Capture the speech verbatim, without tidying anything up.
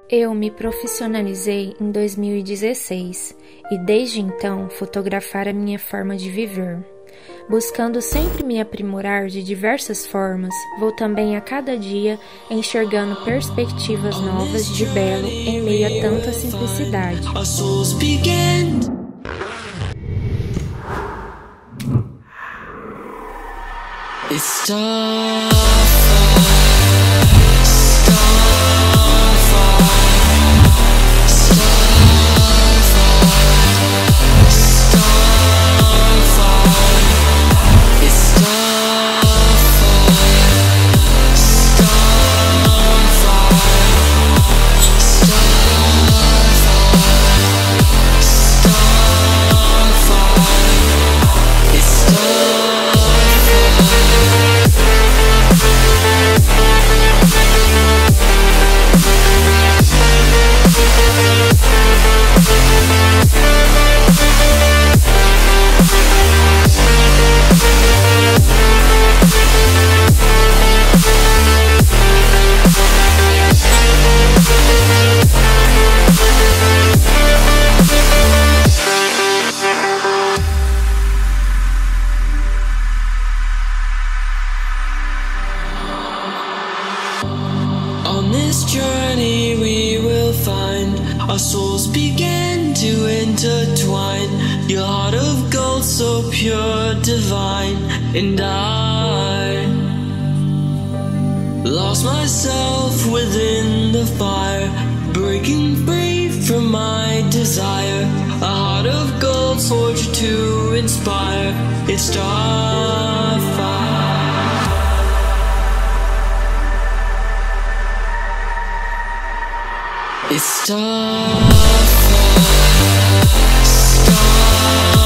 Eu me profissionalizei em dois mil e dezesseis e desde então fotografar a minha forma de viver. Buscando sempre me aprimorar de diversas formas, vou também a cada dia enxergando perspectivas novas de belo em meio a tanta simplicidade. On this journey we will find our souls begin to intertwine. Your heart of gold so pure, divine. And I lost myself within the fire, breaking free from my desire. A heart of gold forged to inspire. It's Starfire. It's Starfire, Starfire.